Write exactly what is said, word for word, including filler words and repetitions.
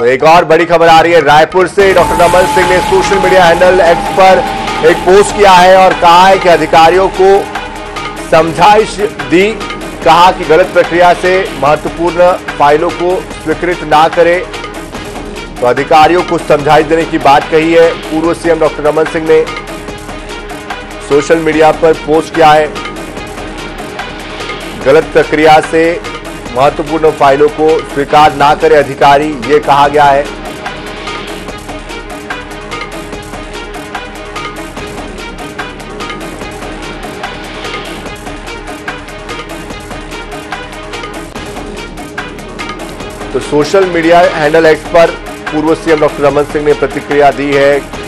तो एक और बड़ी खबर आ रही है रायपुर से। डॉक्टर रमन सिंह ने सोशल मीडिया हैंडल एक्स पर एक पोस्ट किया है और कहा है कि अधिकारियों को समझाइश दी। कहा कि गलत प्रक्रिया से महत्वपूर्ण फाइलों को स्वीकृत ना करें। तो अधिकारियों को समझाइश देने की बात कही है। पूर्व सीएम डॉक्टर रमन सिंह ने सोशल मीडिया पर पोस्ट किया है, गलत प्रक्रिया से महत्वपूर्ण फाइलों को स्वीकार ना करे अधिकारी, ये कहा गया है। तो सोशल मीडिया हैंडल एक्स पर पूर्व सीएम डॉक्टर रमन सिंह ने प्रतिक्रिया दी है।